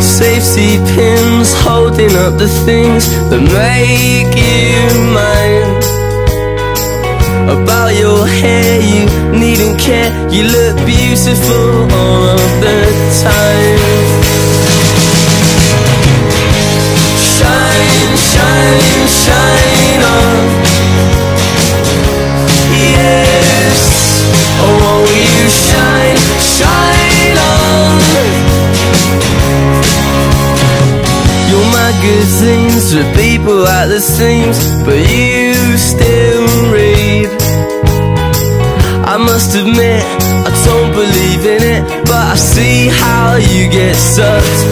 safety pins holding up the things that make you mine. About your hair, you needn't care, you look beautiful all of the time. Shine, shine, shine on. Yes, oh won't you shine, shine on. Your magazines with people at the seams, but you still read. I must admit, I don't believe in it, but I see how you get sucked